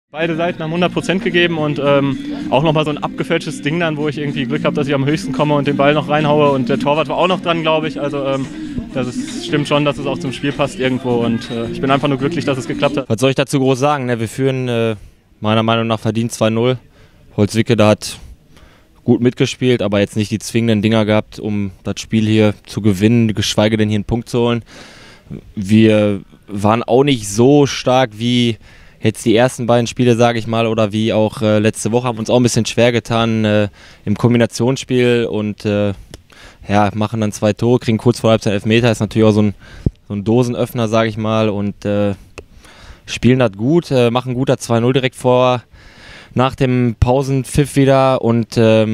Beide Seiten haben 100% gegeben und auch nochmal so ein abgefälschtes Ding dann, wo ich irgendwie Glück habe, dass ich am höchsten komme und den Ball noch reinhaue und der Torwart war auch noch dran, glaube ich. Also stimmt schon, dass es auch zum Spiel passt irgendwo und ich bin einfach nur glücklich, dass es geklappt hat. Was soll ich dazu groß sagen? Ne? Wir führen meiner Meinung nach verdient 2-0. Holzwicke da hat gut mitgespielt, aber jetzt nicht die zwingenden Dinger gehabt, um das Spiel hier zu gewinnen, geschweige denn hier einen Punkt zu holen. Wir waren auch nicht so stark wie jetzt die ersten beiden Spiele, sage ich mal, oder wie auch letzte Woche, haben uns auch ein bisschen schwer getan im Kombinationsspiel und machen dann 2 Tore, kriegen kurz vor Halbzeit Elfmeter, ist natürlich auch so ein Dosenöffner, sage ich mal, und spielen das gut, machen gut das 2-0 direkt nach dem Pausenpfiff wieder und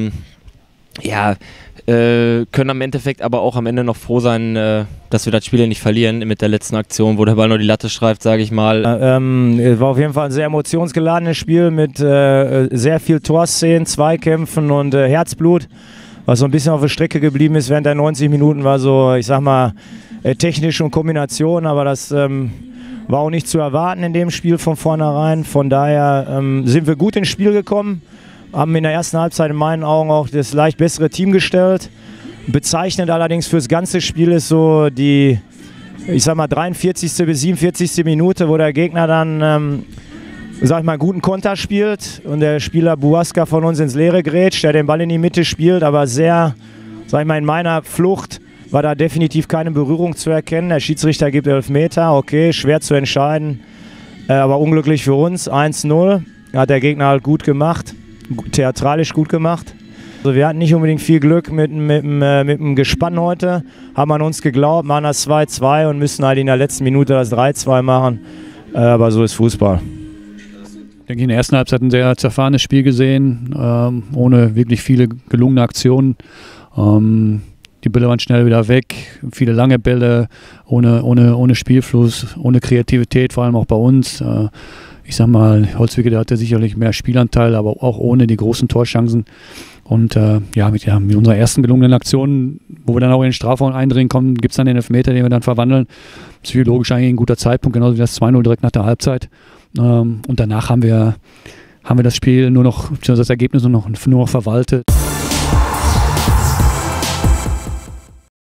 können am Endeffekt aber auch am Ende noch froh sein, dass wir das Spiel nicht verlieren mit der letzten Aktion, wo der Ball nur die Latte streift, sage ich mal. War auf jeden Fall ein sehr emotionsgeladenes Spiel mit sehr viel Torszenen, Zweikämpfen und Herzblut. Was so ein bisschen auf der Strecke geblieben ist während der 90 Minuten, war so, ich sag mal, technisch und Kombination, aber das war auch nicht zu erwarten in dem Spiel von vornherein. Von daher sind wir gut ins Spiel gekommen. Haben in der ersten Halbzeit in meinen Augen auch das leicht bessere Team gestellt. Bezeichnend allerdings fürs ganze Spiel ist so die, ich sag mal, 43. bis 47. Minute, wo der Gegner dann, einen guten Konter spielt und der Spieler Buaska von uns ins Leere grätscht, der den Ball in die Mitte spielt, aber sehr, in meiner Flucht war da definitiv keine Berührung zu erkennen. Der Schiedsrichter gibt Elfmeter, okay, schwer zu entscheiden, aber unglücklich für uns, 1-0, hat der Gegner halt gut gemacht. Theatralisch gut gemacht. Also wir hatten nicht unbedingt viel Glück mit dem Gespann heute, haben an uns geglaubt, machen das 2-2 und müssen halt in der letzten Minute das 3-2 machen, aber so ist Fußball. Ich denke, in der ersten Halbzeit ein sehr zerfahrenes Spiel gesehen, ohne wirklich viele gelungene Aktionen. Die Bälle waren schnell wieder weg, viele lange Bälle, ohne Spielfluss, ohne Kreativität, vor allem auch bei uns. Ich sag mal, Holzwicke, der hatte sicherlich mehr Spielanteil, aber auch ohne die großen Torchancen. Und mit unserer ersten gelungenen Aktion, wo wir dann auch in den Strafraum eindringen kommen, gibt es dann den Elfmeter, den wir dann verwandeln. Psychologisch eigentlich ein guter Zeitpunkt, genauso wie das 2-0 direkt nach der Halbzeit. Und danach haben wir das Spiel das Ergebnis nur noch verwaltet.